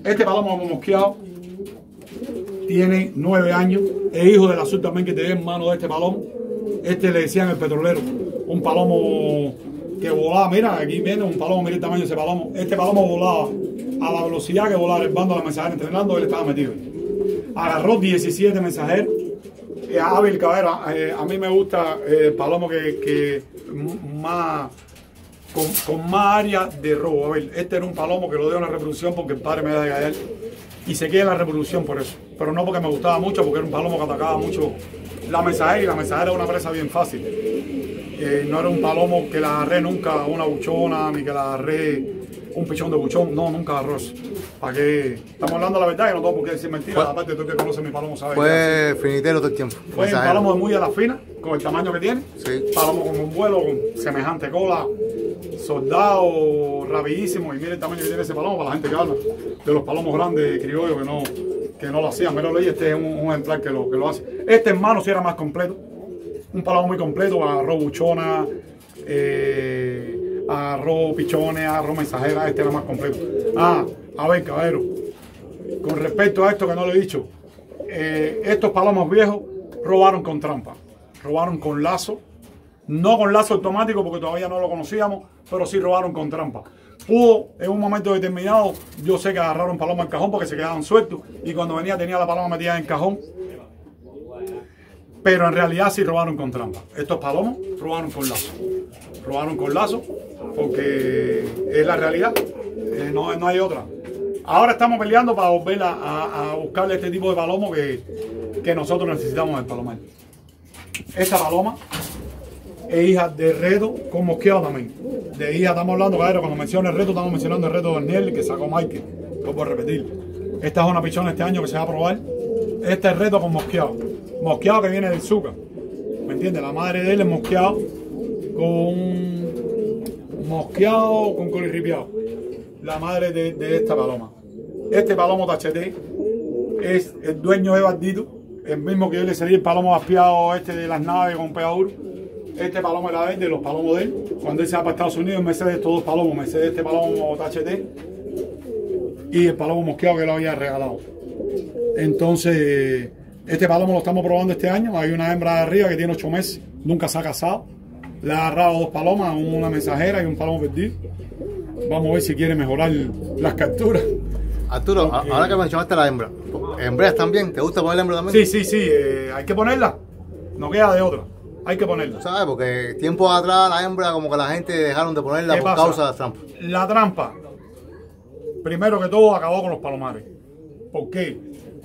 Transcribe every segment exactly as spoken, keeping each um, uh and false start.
Este palomo mosqueado tiene nueve años. Es hijo del azul también que te ve en mano de este palomo. Este le decían el petrolero. Un palomo que volaba, mira, aquí viene un palomo, mira el tamaño de ese palomo. Este palomo volaba a la velocidad que volaba el bando de la mensajera entrenando, él estaba metido. Agarró diecisiete mensajeros. Eh, hábil Cabero, eh, a mí me gusta el eh, palomo que, que más con, con más área de robo. A ver, este era un palomo que lo dio en la reproducción porque el padre me da de gallar y se queda en la reproducción por eso. Pero no porque me gustaba mucho, porque era un palomo que atacaba mucho la mensajera y la mensajera era una presa bien fácil. Eh, no era un palomo que la agarré nunca una buchona, ni que la agarré un pichón de buchón, no, nunca agarró eso. ¿Para qué? Estamos hablando la verdad y no tengo por qué decir mentiras, aparte tú que conoces mi palomo sabes. Fue finitero todo el tiempo. Fue un palomo muy a la fina, con el tamaño que tiene. Sí. Palomo con un vuelo, con semejante cola, soldado, rapidísimo. Y mire el tamaño que tiene ese palomo para la gente que habla de los palomos grandes criollos que no, que no lo hacían. Mira, este es un, un ejemplar que lo, que lo hace. Este hermano sí era más completo. Un palomo muy completo, agarró buchona, eh, agarró pichones, agarró mensajeras, este era más completo. Ah, a ver, caballero, con respecto a esto que no lo he dicho, eh, estos palomos viejos robaron con trampa, robaron con lazo, no con lazo automático porque todavía no lo conocíamos, pero sí robaron con trampa. Pudo, en un momento determinado, yo sé que agarraron paloma en cajón porque se quedaban sueltos y cuando venía tenía la paloma metida en cajón. Pero en realidad sí robaron con trampa. Estos palomos robaron con lazo. Robaron con lazo porque es la realidad. Eh, no, no hay otra. Ahora estamos peleando para volver a, a, a buscarle este tipo de palomo que, que nosotros necesitamos en el palomar. Esta paloma es hija de reto con mosqueado también. De hija estamos hablando, claro, cuando menciono el reto, estamos mencionando el reto de Daniel que sacó Michael. Lo puedo repetir. Esta es una pichona este año que se va a probar. Este es reto con mosqueado. Mosqueado que viene del Zuca, ¿me entiendes? La madre de él es mosqueado con mosqueado con colirripiado. La madre de, de esta paloma. Este palomo tachete es el dueño de Bardito, el mismo que yo le cedí el palomo aspiado este de las naves con pegaduro. Este palomo era de los palomos de él. Cuando él se va para Estados Unidos, me cede estos dos palomos, me cede este palomo tachete y el palomo mosqueado que lo había regalado. Entonces, este palomo lo estamos probando este año. Hay una hembra de arriba que tiene ocho meses, nunca se ha casado. Le ha agarrado dos palomas, una mensajera y un palomo perdido. Vamos a ver si quiere mejorar las capturas. Arturo, porque... ahora que mencionaste la hembra, ¿hembreas también? ¿Te gusta poner la hembra también? Sí, sí, sí, eh, hay que ponerla. No queda de otra. Hay que ponerla. ¿Sabes? Porque tiempo atrás la hembra como que la gente dejaron de ponerla por pasa? causa de la trampa. La trampa, primero que todo, acabó con los palomares. ¿Por qué?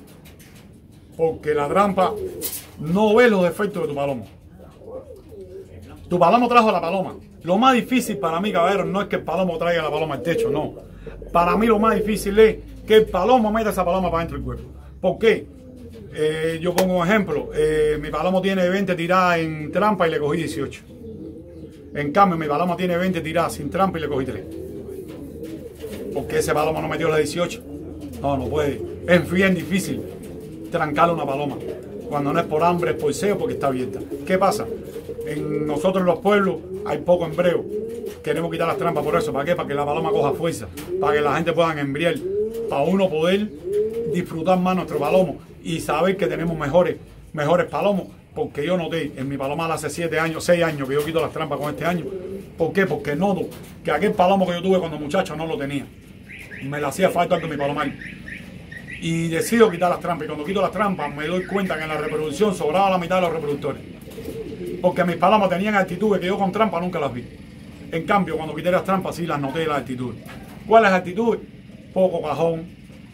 Porque la trampa no ve los defectos de tu palomo. Tu palomo trajo a la paloma. Lo más difícil para mí, caballero, no es que el palomo traiga la paloma al techo, no. Para mí lo más difícil es que el palomo meta esa paloma para dentro del cuerpo. ¿Por qué? Eh, yo pongo un ejemplo. Eh, mi palomo tiene veinte tiradas en trampa y le cogí dieciocho. En cambio, mi palomo tiene veinte tiradas sin trampa y le cogí tres. ¿Por qué ese palomo no metió las dieciocho? No, no puede. Es bien difícil trancarle una paloma. Cuando no es por hambre, es por seo, porque está abierta. ¿Qué pasa? En nosotros en los pueblos hay poco embreo. Queremos quitar las trampas por eso. ¿Para qué? Para que la paloma coja fuerza. Para que la gente pueda embriar. Para uno poder disfrutar más nuestro palomo. Y saber que tenemos mejores, mejores palomos. Porque yo noté en mi palomar hace siete años, seis años que yo quito las trampas con este año. ¿Por qué? Porque noto que aquel palomo que yo tuve cuando muchacho no lo tenía. Me le hacía falta algo en mi palomar. Y decido quitar las trampas. Y cuando quito las trampas me doy cuenta que en la reproducción sobraba la mitad de los reproductores. Porque mis palomas tenían actitudes que yo con trampa nunca las vi. En cambio, cuando quité las trampas sí las noté las actitudes. ¿Cuáles actitudes? Poco cajón,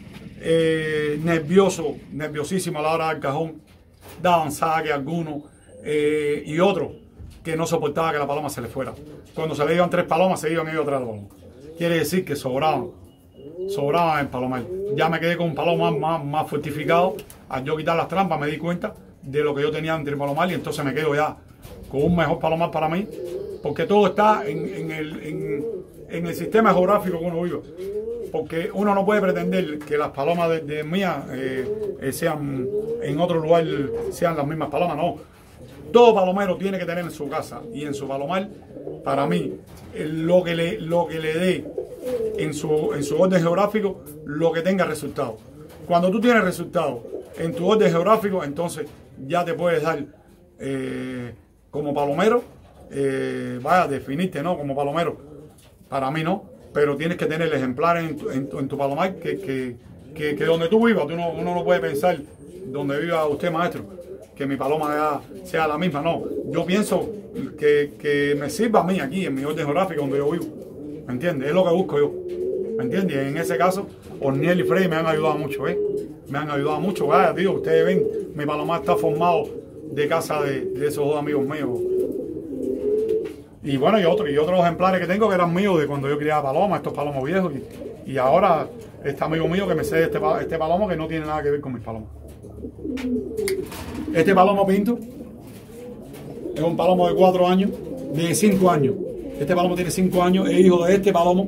eh, nervioso, nerviosísimo a la hora del cajón, daban saque algunos eh, y otros que no soportaba que la paloma se le fuera. Cuando se le iban tres palomas, se iban ellos tres palomas. Quiere decir que sobraban. Sobraba el palomar. Ya me quedé con un palomar más, más fortificado. Al yo quitar las trampas me di cuenta de lo que yo tenía entre el palomar y entonces me quedo ya con un mejor palomar para mí, porque todo está en, en, el, en, en el sistema geográfico que uno vive. Porque uno no puede pretender que las palomas de, de mías eh, eh, sean en otro lugar, sean las mismas palomas, no. Todo palomero tiene que tener en su casa y en su palomar, para mí, lo que le, lo que le dé en su, en su orden geográfico lo que tenga resultado. Cuando tú tienes resultado en tu orden geográfico, entonces ya te puedes dar eh, como palomero, eh, vaya, definirte, ¿no? Como palomero. Para mí no, pero tienes que tener ejemplares en tu, en tu, en tu palomar que, que, que, que donde tú vivas, tú no, uno no puede pensar donde viva usted, maestro, que mi paloma ya sea la misma. No, yo pienso que, que me sirva a mí aquí, en mi orden geográfico, donde yo vivo. ¿Me entiendes? Es lo que busco yo. ¿Me entiendes? Y en ese caso, Orniel y Freddy me han ayudado mucho, ¿eh? Me han ayudado mucho. Vaya, tío, ustedes ven, mi palomar está formado de casa de, de esos dos amigos míos. Y bueno, y otros y otros ejemplares que tengo que eran míos de cuando yo criaba palomas, estos palomos viejos. Y, y ahora, este amigo mío que me cede este, este palomo que no tiene nada que ver con mis palomas. Este palomo pinto es un palomo de cuatro años, de cinco años. Este palomo tiene cinco años, es hijo de este palomo,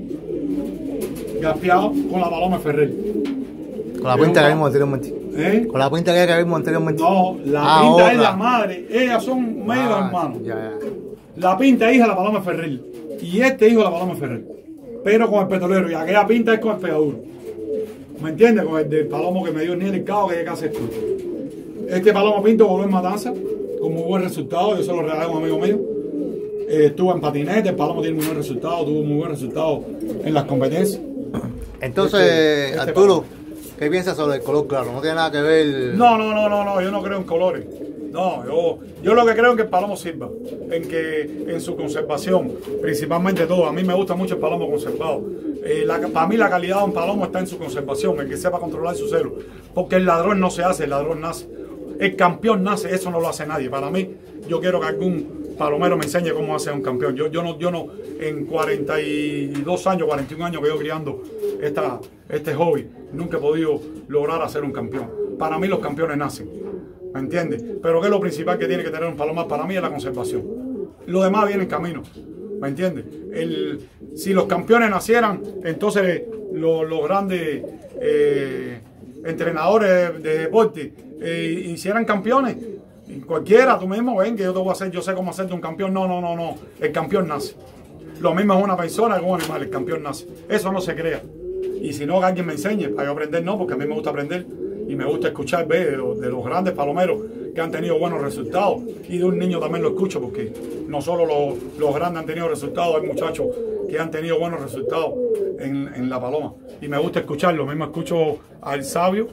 gaspiado con la paloma Ferrer. Con la pinta que vimos anteriormente. ¿Eh? Con la pinta que vimos anteriormente. No, la ah, pinta otra. es la madre, ellas son medio ah, hermanos. Ya, ya. La pinta es hija de la paloma Ferrer y este hijo de la paloma Ferrer, pero con el petrolero, y aquella pinta es con el pegaduro. ¿Me entiendes? Con el del palomo que me dio Niel el Cabo, que es casi esto. Este palomo pinto voló en Matanza con muy buen resultado. Yo se lo regalé a un amigo mío. Eh, estuvo en patinete, el palomo tiene muy buen resultado, tuvo muy buen resultado en las competencias. Entonces, este, este Arturo, ¿qué piensas sobre el color claro? No tiene nada que ver. No, no, no, no, no, yo no creo en colores. No, yo, yo lo que creo es que el palomo sirva, en que en su conservación, principalmente todo. A mí me gusta mucho el palomo conservado. Eh, la, para mí la calidad de un palomo está en su conservación, en que sepa controlar su celo. Porque el ladrón no se hace, el ladrón nace. El campeón nace, eso no lo hace nadie. Para mí, yo quiero que algún palomero me enseñe cómo hacer un campeón. Yo, yo, no, yo no, en cuarenta y dos años, cuarenta y un años que yo criando esta, este hobby, nunca he podido lograr hacer un campeón. Para mí los campeones nacen, ¿me entiendes? Pero que es lo principal que tiene que tener un palomar para mí es la conservación. Lo demás viene en camino, ¿me entiendes? El, si los campeones nacieran, entonces los, los grandes eh, entrenadores de deporte eh, hicieran campeones. Y cualquiera, tú mismo ven que yo te voy a hacer, yo sé cómo hacerte un campeón. No, no, no, no. El campeón nace. Lo mismo es una persona que un animal, el campeón nace. Eso no se crea. Y si no, que alguien me enseñe para yo aprender, no, porque a mí me gusta aprender y me gusta escuchar, ver de los, de los grandes palomeros que han tenido buenos resultados. Y de un niño también lo escucho, porque no solo los, los grandes han tenido resultados, hay muchachos que han tenido buenos resultados en, en la paloma. Y me gusta escucharlo. Mismo escucho al sabio,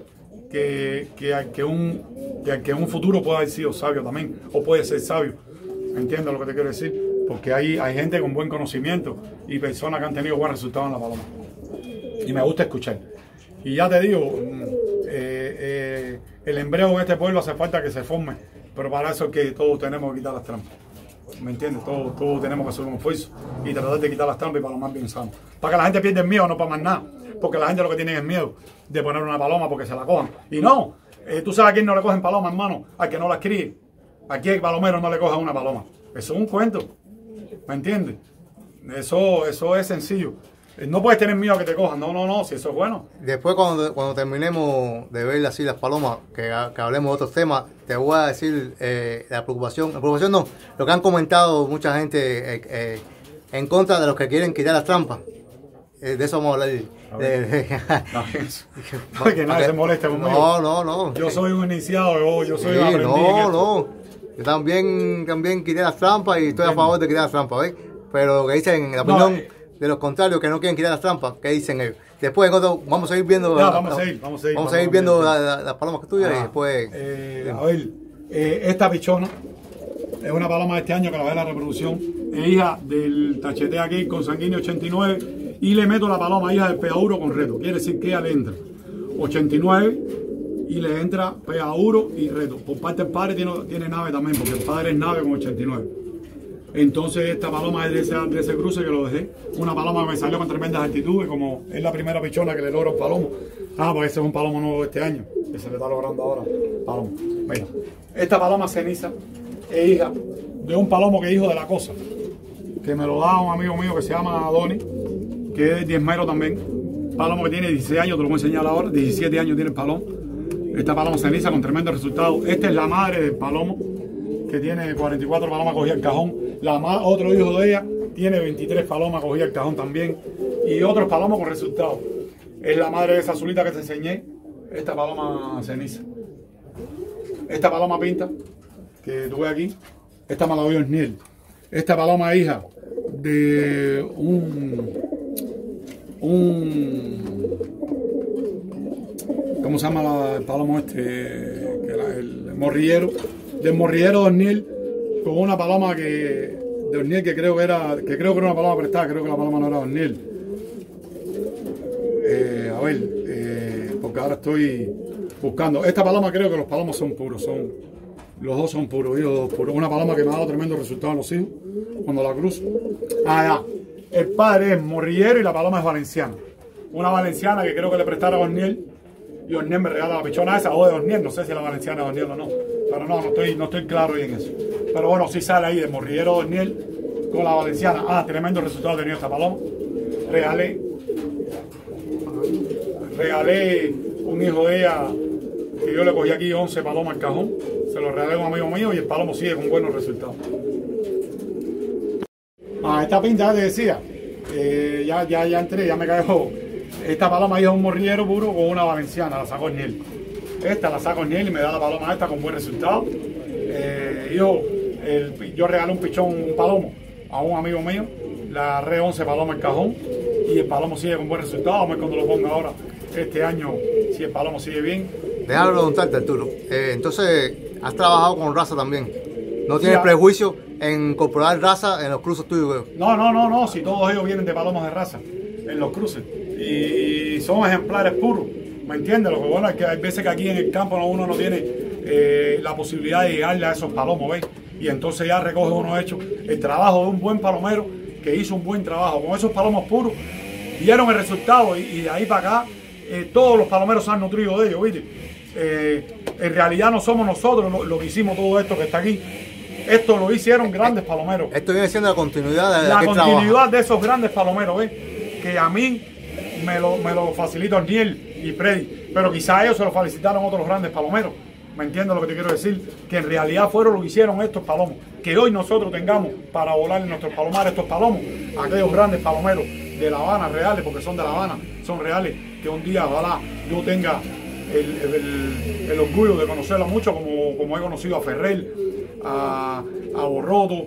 que, que, al que, un, que al que en un futuro pueda haber sido sabio también, o puede ser sabio. ¿Entiendes lo que te quiero decir? Porque hay, hay gente con buen conocimiento y personas que han tenido buen resultado en la paloma. Y me gusta escuchar. Y ya te digo, eh, eh, el embreo en este pueblo hace falta que se forme, pero para eso es que todos tenemos que quitar las trampas. ¿Me entiendes? Todos, todos tenemos que hacer un esfuerzo y tratar de quitar las trampas y para lo más bien sano. Para que la gente pierda el miedo, no para más nada. Porque la gente lo que tiene es miedo de poner una paloma porque se la cojan. Y no, eh, tú sabes a quién no le cogen paloma, hermano, al que no las críe. Aquí el palomero no le coja una paloma. Eso es un cuento. ¿Me entiendes? Eso, eso es sencillo. No puedes tener miedo a que te cojan. No, no, no, si eso es bueno. Después cuando, cuando terminemos de ver así las palomas, que, que hablemos de otros temas, te voy a decir eh, la preocupación. La preocupación no, lo que han comentado mucha gente eh, eh, en contra de los que quieren quitar las trampas. Eh, de eso vamos a hablar. A de, de, no, para que nadie se moleste conmigo. No, no, no. Yo soy un iniciado, yo, yo soy sí, un aprendiz. No, no. Yo también, también quité las trampas y estoy a favor de quitar las trampas, ¿ves? Pero lo que dicen, la opinión no, eh, de los contrarios que no quieren quitar las trampas, ¿qué dicen ellos? Después en otro, vamos a ir viendo ya, vamos, a ir, vamos a ir, vamos a ir viendo las la, la palomas tuyas ah, y después. Eh, a ver, eh, esta pichona es una paloma de este año que la ve la reproducción, es hija del tachete aquí con sanguíneo ochenta y nueve y le meto la paloma hija del pegaduro con reto, quiere decir que ella le entra ochenta y nueve y le entra pegaduro y reto. Por parte del padre tiene, tiene nave también, porque el padre es nave con ochenta y nueve. Entonces esta paloma es de ese, de ese cruce que lo dejé. Una paloma que me salió con tremendas altitudes, como es la primera pichona que le logra un palomo. Ah, pues ese es un palomo nuevo de este año, que se le está logrando ahora. Palomo. Mira, esta paloma ceniza es hija de un palomo que es hijo de la cosa, que me lo da un amigo mío que se llama Doni, que es diezmero también. Palomo que tiene dieciséis años, te lo voy a enseñar ahora. diecisiete años tiene el palomo. Esta paloma ceniza con tremendo resultado. Esta es la madre del palomo, que tiene cuarenta y cuatro palomas cogidas al cajón. La ma otro hijo de ella tiene veintitrés palomas cogidas al cajón también. y otros palomos con resultados. Es la madre de esa azulita que te enseñé, esta paloma ceniza. Esta paloma pinta, que tuve aquí, esta me la dio Osniel. Esta paloma hija de un, un ¿cómo se llama la, el palomo este? Que la, el morrillero, del morrillero de Osniel, con una paloma que de Osniel que creo que era, que creo que era una paloma prestada, creo que la paloma no era de Osniel. Eh, a ver, eh, porque ahora estoy buscando. Esta paloma creo que los palomos son puros, son, los dos son puros, hijos puros. Una paloma que me ha dado tremendo resultado en los hijos cuando la cruzo. Ah, ya. El padre es morrillero y la paloma es valenciana. Una valenciana que creo que le prestara a Osniel y Osniel me regala la pichona esa, o de Osniel, no sé si la valenciana es Osniel o no, pero no, no estoy, no estoy claro en eso. Pero bueno, sí sale ahí de morrillero de Osniel con la valenciana. Ah, tremendo resultado ha tenido esta paloma. Regalé, regalé un hijo de ella que yo le cogí aquí once palomas al cajón, se lo regalé a un amigo mío y el palomo sigue con buenos resultados. Ah, esta pinta ya te decía, eh, ya, ya, ya entré, ya me cayó. Esta paloma ahí es un morrillero puro con una valenciana, la sacó Osniel. Esta la saco Osniel y me da la paloma esta con buen resultado. Eh, yo, el, yo regalé un pichón, un palomo a un amigo mío, la agarré once palomas al cajón y el palomo sigue con buen resultado. Vamos a ver cuando lo ponga ahora, este año, si el palomo sigue bien. Déjame preguntarte, Arturo. Eh, entonces, has trabajado con raza también. ¿No tienes Sí, prejuicio en incorporar raza en los cruces tuyos? No, no, no, no, si todos ellos vienen de palomos de raza en los cruces y, y son ejemplares puros, ¿me entiendes? Lo que bueno es que hay veces que aquí en el campo uno no tiene eh, la posibilidad de llegarle a esos palomos, ¿ves? Y entonces ya recoge uno hecho el trabajo de un buen palomero que hizo un buen trabajo con esos palomos puros, dieron el resultado y, y de ahí para acá eh, todos los palomeros se han nutrido de ellos, ¿viste? Eh, en realidad no somos nosotros lo, lo que hicimos todo esto que está aquí. Esto lo hicieron grandes palomeros. Esto viene siendo la continuidad de la aquel continuidad trabajo. de esos grandes palomeros, ¿ves? Que a mí me lo, me lo facilitó Osniel y Freddy, pero quizá ellos se lo facilitaron otros grandes palomeros. ¿Me entiendes lo que te quiero decir? Que en realidad fueron lo que hicieron estos palomos. Que hoy nosotros tengamos para volar en nuestros palomares estos palomos, aquellos grandes palomeros de La Habana, reales, porque son de La Habana, son reales, que un día, ojalá, yo tenga el, el, el orgullo de conocerlo mucho, como, como he conocido a Ferrer, a, a Borroto,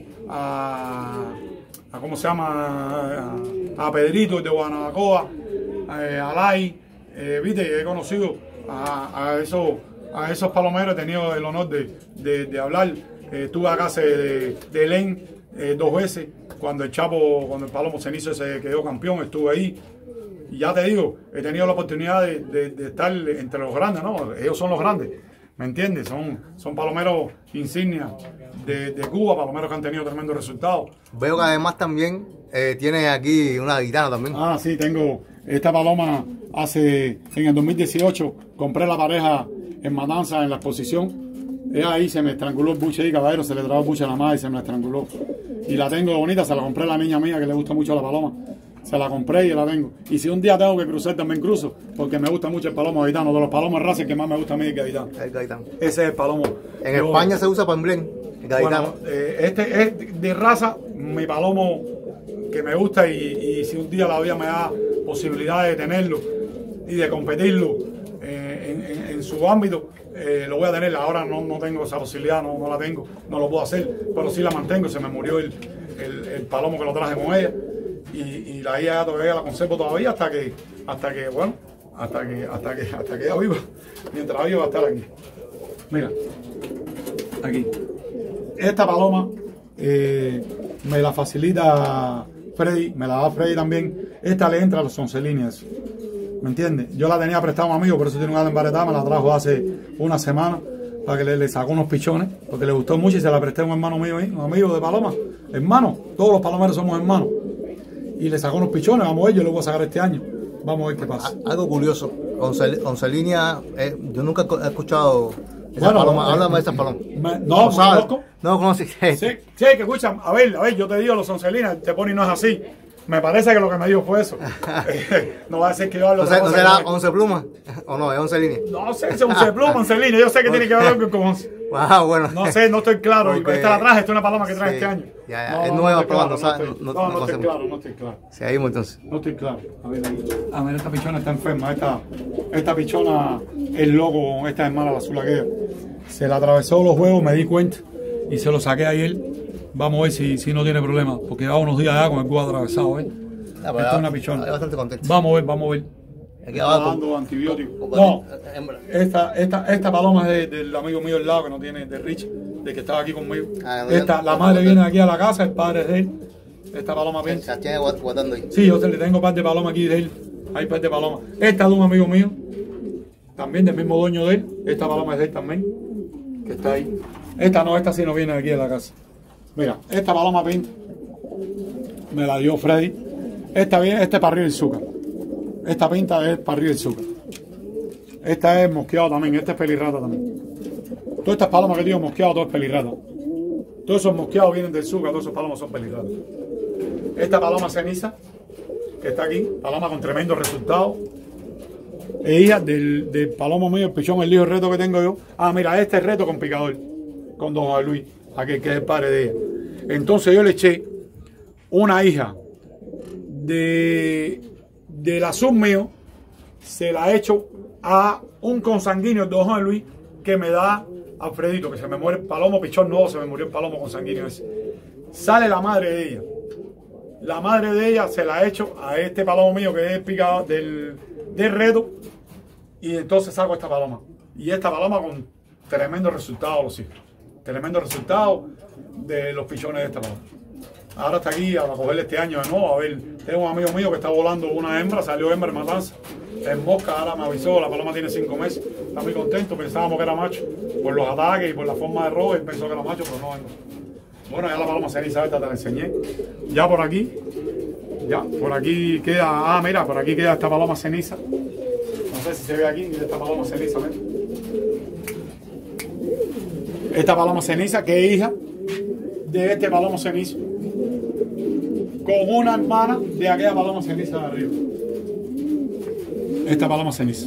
a, a ¿cómo se llama? A, a Pedrito de Guanabacoa, eh, a Lai, eh, viste, he conocido a, a, esos, a esos palomeros, he tenido el honor de, de, de hablar, eh, estuve a casa de, de Len eh, dos veces, cuando el Chapo, cuando el Palomo Cenizo se quedó campeón, estuve ahí. Y ya te digo, he tenido la oportunidad de, de, de estar entre los grandes, ¿no? Ellos son los grandes, ¿me entiendes? Son, son palomeros insignia de, de Cuba, palomeros que han tenido tremendos resultados. Veo que además también eh, tienes aquí una guitarra también. Ah, sí, tengo esta paloma hace, en el dos mil dieciocho, compré la pareja en Matanza, en la exposición. Es ahí, se me estranguló el buche ahí, caballero, se le trabó el buche a la madre y se me estranguló. Y la tengo bonita, se la compré a la niña mía que le gusta mucho la paloma. Se la compré y la tengo. Y si un día tengo que cruzar, también cruzo, porque me gusta mucho el palomo gaitano. De los palomos raza, el que más me gusta a mí es el gaitano. El gaitano. Ese es el palomo. En Yo, España se usa para emblem, el gaitano. Bueno, eh, este es de raza, mi palomo que me gusta y, y si un día la vida me da posibilidad de tenerlo y de competirlo eh, en, en, en su ámbito, eh, lo voy a tener. Ahora no, no tengo esa posibilidad, no, no la tengo, no lo puedo hacer, pero sí la mantengo. Se me murió el, el, el palomo que lo traje con ella. Y, y la hija todavía la conservo todavía hasta que, hasta que, bueno, hasta que, hasta que, hasta que ella viva. Mientras viva va a estar aquí. Mira, aquí. Esta paloma eh, me la facilita Freddy, me la da Freddy también. Esta le entra a los once líneas, ¿me entiendes? Yo la tenía prestada a un amigo, por eso tiene una embaretada, me la trajo hace una semana para que le, le sacó unos pichones, porque le gustó mucho y se la presté a un hermano mío ahí, un amigo de paloma, hermano, todos los palomeros somos hermanos. Y le sacó unos pichones, vamos a ver, yo lo voy a sacar este año. Vamos a ver qué pasa. Algo curioso, once líneas, eh, yo nunca he escuchado esa bueno, paloma, eh, háblame de esas palomas. Me, no, no sabes, conozco. no conoces. Sí, sí, que escuchan, a ver, a ver, yo te digo, los once líneas, te pone y no es así. Me parece que lo que me dijo fue eso. No va a decir que yo hablo ¿No, de ¿no será once plumas? ¿O no? ¿Es once líneas? No sé, es once plumas, once líneas. Yo sé que tiene que ver algo con once. Wow, bueno. No sé, no estoy claro. Porque... Esta la traje, esta es una paloma que traje sí. este año. Ya, ya. No, es no, nueva, no pero claro, no, sabe, no, no, no, no, no estoy sé. claro, no estoy claro. Seguimos entonces. No estoy claro. A ver ahí. A ver, esta pichona está enferma. Esta, esta pichona es loco, esta es mala, la azul aquella. Se la atravesó los huevos, me di cuenta. Y se lo saqué ayer. Vamos a ver si, si no tiene problema. Porque lleva unos días ya con el huevo atravesado, ¿eh? Ah, Esta es una pichona. Bastante contento. Vamos a ver, vamos a ver. Aquí Está abajo. dando antibióticos. Con- No, hembra. esta, esta, esta paloma es de- del amigo mío al lado que no tiene, de Rich, de que estaba aquí conmigo. Ah, no, Esta, ya- la madre viene aquí a la casa, el padre es de él. Esta paloma Se piensa. las tiene guat- guardando ahí. Sí, yo te- le tengo par de palomas aquí de él. Hay par de palomas. Esta es de un amigo mío, también del mismo dueño de él. Esta paloma es de él también, que está ahí. Esta no, esta sí no viene aquí a la casa. Mira, esta paloma pinta me la dio Freddy. Esta viene, este es para arriba del azúcar. Esta pinta es para arriba del azúcar. Esta es mosqueado también, esta es pelirrata también. Todas estas palomas que digo mosqueado, todo es pelirrata. Todos esos mosqueados vienen del azúcar, todos esos palomas son pelirratas. Esta paloma ceniza, que está aquí, paloma con tremendo resultado. Es hija del, del palomo mío, el pichón, el hijo reto que tengo yo. Ah, mira, este es reto con picador, con don Juan Luis, aquel que es el padre de ella. Entonces yo le eché una hija de del azul mío, se la he hecho a un consanguíneo de don Juan Luis que me da Alfredito, que se me muere el palomo, pichón nuevo, se me murió el palomo consanguíneo ese. Sale la madre de ella. La madre de ella se la ha hecho a este palomo mío que es picado del, del reto. Y entonces saco esta paloma. Y esta paloma con tremendo resultado, los hijos. Tremendo resultado de los pichones de esta paloma. Ahora está aquí a cogerle este año de nuevo. A ver, tengo un amigo mío que está volando una hembra, salió hembra en matanza. En mosca, ahora me avisó, la paloma tiene cinco meses. Está muy contento, pensábamos que era macho. Por los ataques y por la forma de robo, él pensó que era macho, pero no. Bueno, ya la paloma ceniza esta te la enseñé. Ya por aquí, ya, por aquí queda, ah, mira, por aquí queda esta paloma ceniza. No sé si se ve aquí, mira esta paloma ceniza, mira. Esta paloma ceniza, que es hija de este palomo cenizo, con una hermana de aquella paloma ceniza de arriba. Esta paloma ceniza.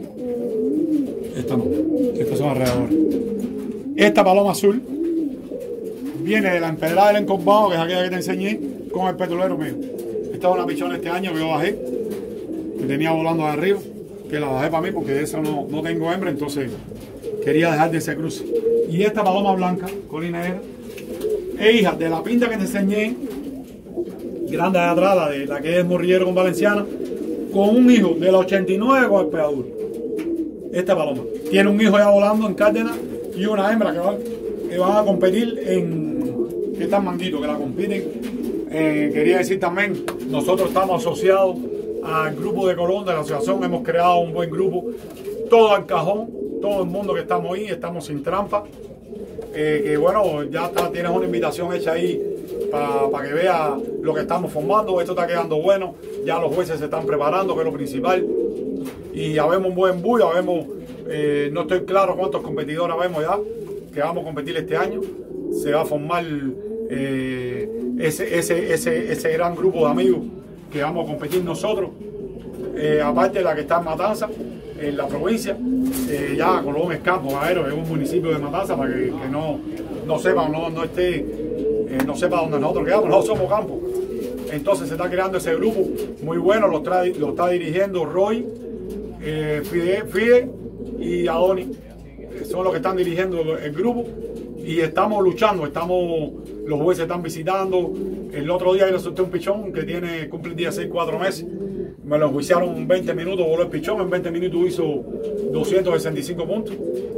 Esta no, estas son alrededores. Esta paloma azul viene de la empedrada del encorvado, que es aquella que te enseñé, con el petrolero mío. Esta es una pichona este año que yo bajé, que tenía volando de arriba, que la bajé para mí porque de esa no, no tengo hembra, entonces quería dejar de ese cruce. Y esta paloma blanca, colina negra, es hija de la pinta que te enseñé, grande de atrás, la, de, la que es morrillero con valenciana, con un hijo de la ochenta y nueve con el pegaduro. Esta paloma tiene un hijo ya volando en Cárdenas y una hembra que va, que van a competir en, que están manguitos, que la compiten. Eh, quería decir también, nosotros estamos asociados al grupo de Colón, de la asociación, hemos creado un buen grupo, todo al cajón, todo el mundo que estamos ahí, estamos sin trampa. Eh, que bueno, ya está, tienes una invitación hecha ahí para pa que veas lo que estamos formando. Esto está quedando bueno, ya los jueces se están preparando, que es lo principal. Y ya vemos un buen bullo, ya vemos, eh, no estoy claro cuántos competidores vemos ya, que vamos a competir este año. Se va a formar eh, ese, ese, ese, ese gran grupo de amigos que vamos a competir nosotros. Eh, aparte de la que está en Matanza, en la provincia, eh, ya Colón es campo, Madero, es un municipio de Matanza, para que, que no, no sepa, no, no esté, eh, no sepa dónde nosotros quedamos, nosotros somos campo. Entonces se está creando ese grupo muy bueno, lo, trae, lo está dirigiendo Roy, eh, Fide, Fide y Adoni, son los que están dirigiendo el grupo y estamos luchando, estamos, los jueces están visitando. El otro día yo le solté un pichón que tiene, cumple el día seis, cuatro meses. Me lo enjuiciaron veinte minutos, voló el pichón, en veinte minutos hizo doscientos sesenta y cinco puntos.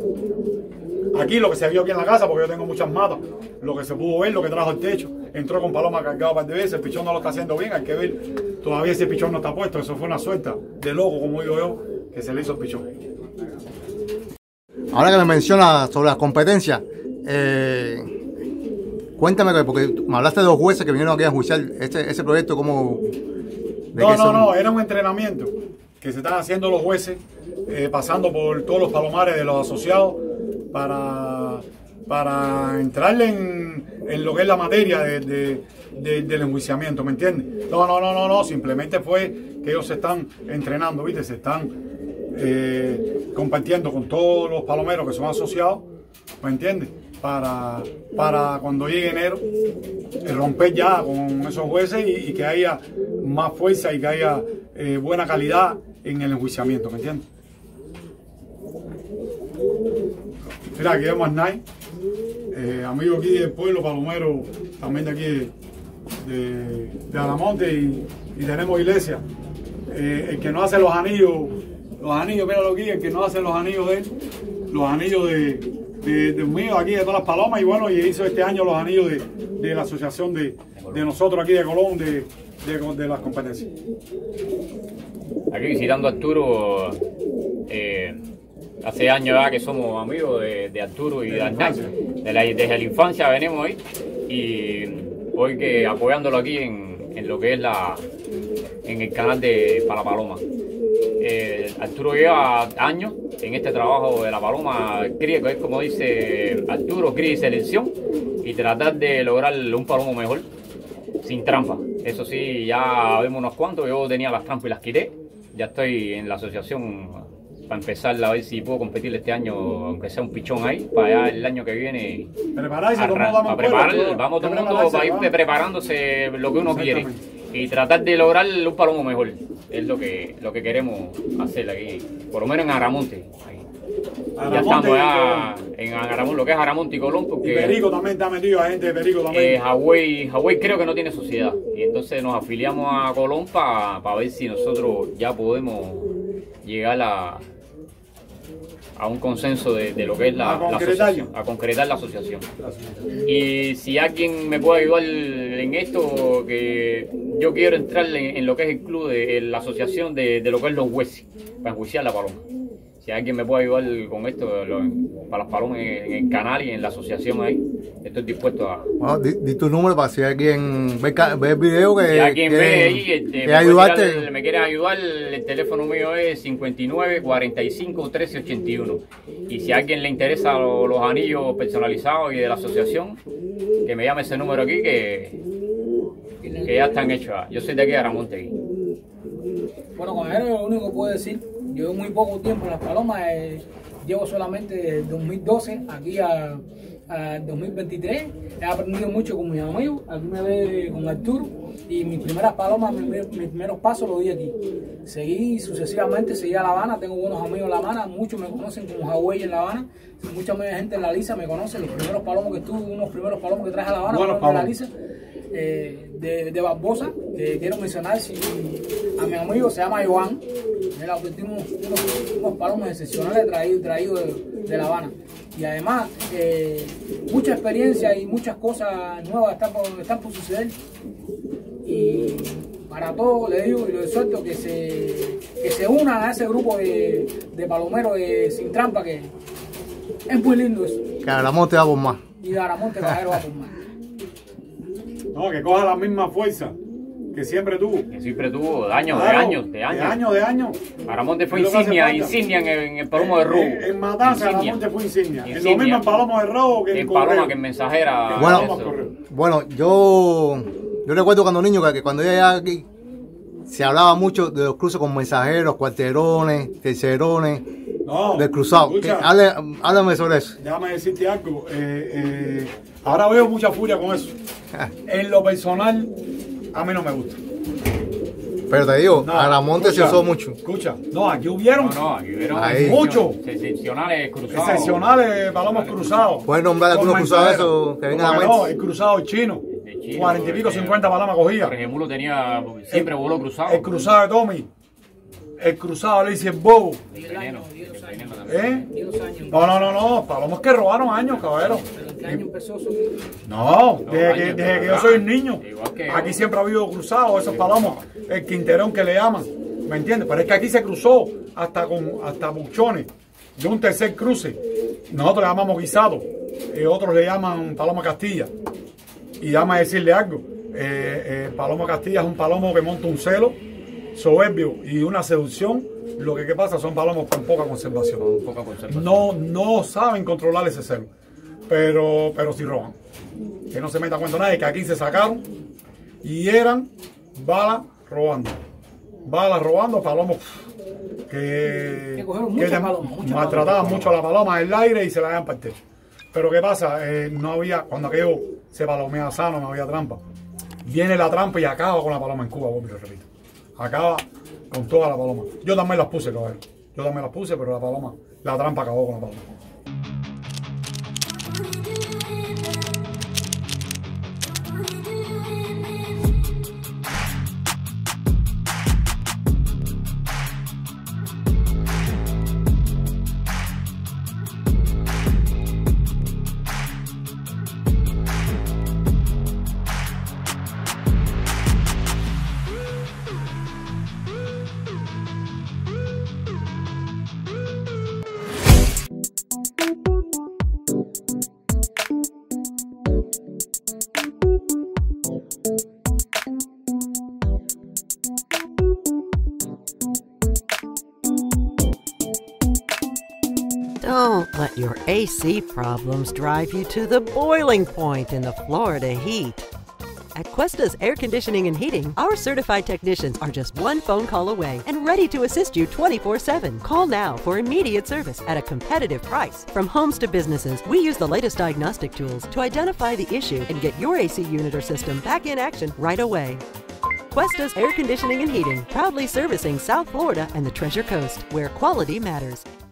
Aquí lo que se vio aquí en la casa, porque yo tengo muchas matas, lo que se pudo ver, lo que trajo el techo, entró con paloma cargado un par de veces, el pichón no lo está haciendo bien, hay que ver, todavía ese pichón no está puesto, eso fue una suerte de loco, como digo yo, que se le hizo el pichón. Ahora que me menciona sobre las competencias, eh, cuéntame, porque me hablaste de dos jueces que vinieron aquí a enjuiciar este, ese proyecto, como... No, no, son... no, era un entrenamiento que se están haciendo los jueces, eh, pasando por todos los palomares de los asociados para, para entrarle en, en lo que es la materia de, de, de, del enjuiciamiento, ¿me entiendes? No, no, no, no, no, simplemente fue que ellos se están entrenando, ¿viste? Se están eh, compartiendo con todos los palomeros que son asociados, ¿me entiendes? Para, para cuando llegue enero, eh, romper ya con esos jueces y, y que haya más fuerza y que haya eh, buena calidad en el enjuiciamiento, ¿me entiendes? Mira, aquí vemos a Nai, eh, amigo aquí del pueblo palomero, también de aquí de, de, de Aramonte, y, y tenemos iglesia. Eh, el que no hace los anillos, los anillos, míralo aquí, el que no hace los anillos de él, los anillos de, de, de mío aquí de todas las palomas, y bueno, y hizo este año los anillos de, de la asociación de, de nosotros aquí de Colón, de, de, de las competencias. Aquí visitando a Arturo, eh, hace años ya que somos amigos de, de Arturo y de Arnay, de la, desde la infancia venimos ahí, y hoy que apoyándolo aquí en, en lo que es la en el canal de Para Paloma. Eh, Arturo lleva años en este trabajo de la paloma cría, que es como dice Arturo, cría y selección, y tratar de lograr un palomo mejor, sin trampa. Eso sí, ya vemos unos cuantos, yo tenía las trampas y las quité, ya estoy en la asociación para empezar a ver si puedo competir este año, aunque sea un pichón ahí, para allá el año que viene. Prepararse, a, vamos a preparar, vamos todo el mundo para ir preparándose lo que uno quiere y tratar de lograr un palomo mejor. Es lo que lo que queremos hacer aquí, por lo menos en Aramonte. Ya estamos ya en Aramonte, lo que es Aramonte y Colón, porque y Perico también está metido, a gente de Perico también. Eh, Hawái, Hawái creo que no tiene sociedad, y entonces nos afiliamos a Colón para pa ver si nosotros ya podemos llegar a a un consenso de, de lo que es la, a la asociación, a concretar la asociación. Y si alguien me puede ayudar en esto, que yo quiero entrar en, en lo que es el club de en la asociación de, de lo que es los jueces, para enjuiciar la paloma. Si alguien me puede ayudar con esto, lo, para las palomas en, en el canal y en la asociación ahí, estoy dispuesto a... Bueno, di, di tu número para si alguien ve, ve el video que... Si alguien que, ve ahí, este, me, ayudarte. Tirar, me quiere ayudar, el teléfono mío es cincuenta y nueve, cuarenta y cinco, trece, ochenta y uno. Y si a alguien le interesa los, los anillos personalizados y de la asociación, que me llame ese número aquí, que, que ya están hechos. Yo soy de aquí de Aramonte. Aquí. Bueno, caballero, lo único que puedo decir, llevo muy poco tiempo en Las Palomas, eh, llevo solamente desde dos mil doce aquí a, a dos mil veintitrés, he aprendido mucho con mis amigos, aquí me ve con Arturo, y mis primeras palomas, mis, mis primeros pasos los di aquí. Seguí sucesivamente, seguí a La Habana, tengo buenos amigos en La Habana, muchos me conocen como Hawái en La Habana, mucha gente en La Lisa me conoce, los primeros palomos que tuve, unos primeros palomos que traje a La Habana, bueno, en La Lisa. Eh, de, de Barbosa, que quiero mencionar si, a mi amigo, se llama Joan, él obtuvo unos, unos, unos palomos excepcionales traídos traído de, de La Habana, y además eh, mucha experiencia y muchas cosas nuevas están por, están por suceder, y para todos les digo y les exhorto que se, que se unan a ese grupo de, de palomeros de, sin trampa, que es muy lindo eso. Que Aramonte va por más. Y Aramonte Caballero va por más. No, que coja la misma fuerza que siempre tuvo. Que siempre tuvo, de años, claro, de años, de años. De años, de años. Aramonte fue insignia, insignia en el, en el palomo de robo. En, en Matanza, Aramonte fue insignia. insignia. Es lo mismo en palomo de robo que en, en correo. paloma, que en mensajera. Bueno, bueno, yo, yo recuerdo cuando niño que, que cuando yo llegué aquí se hablaba mucho de los cruces con mensajeros, cuarterones, tercerones, no, del cruzado. Háblame, háblame sobre eso. Déjame decirte algo. Eh, eh, ahora veo mucha furia con eso. En lo personal, a mí no me gusta. Pero te digo, no, Aramonte se usó mucho. Escucha, no, aquí hubieron, no, no, aquí hubieron muchos excepcionales cruzados. Excepcionales palomos cruzados. ¿Puedes nombrar algunos cruzados esos que vengan a la mente? No, el cruzado chino. Cuarenta y pico, cincuenta palomas cogía. Regemulo tenía, siempre el, voló cruzado. El cruzado de Tommy. El cruzado le dice el bobo. Veneno, ¿Eh? No, no, no, no, palomos que robaron años, caballero. ¿Qué año empezó eso? No, desde, que, desde que yo soy un niño. Aquí siempre ha habido cruzados, esos palomos, el quinterón que le llaman, ¿me entiendes? Pero es que aquí se cruzó hasta con hasta buchones de un tercer cruce. Nosotros le llamamos guisado, y otros le llaman paloma Castilla. Y dame decirle algo, eh, eh, paloma Castilla es un palomo que monta un celo soberbio y una seducción. Lo que, que pasa son palomos con poca conservación. Con poca conservación. No, no saben controlar ese celo, pero, pero sí roban. que no se meta cuento nadie, que aquí se sacaron y eran balas robando. Balas robando, palomos que, Que cogieron que muchas te- palomas, muchas maltrataban palomas. mucho a la paloma en el aire y se la dejan partir. Pero ¿qué pasa? Eh, no había, cuando aquello se palomeaba sano, no había trampa. Viene la trampa y acaba con la paloma en Cuba, vuelvo y lo repito. Acaba con toda la paloma. Yo también las puse, caballero. Yo también las puse, pero la paloma, la trampa acabó con la paloma. Don't let your A C problems drive you to the boiling point in the Florida heat. At Cuesta's Air Conditioning and Heating, our certified technicians are just one phone call away and ready to assist you twenty-four seven. Call now for immediate service at a competitive price. From homes to businesses, we use the latest diagnostic tools to identify the issue and get your A C unit or system back in action right away. Cuesta's Air Conditioning and Heating, proudly servicing South Florida and the Treasure Coast, where quality matters.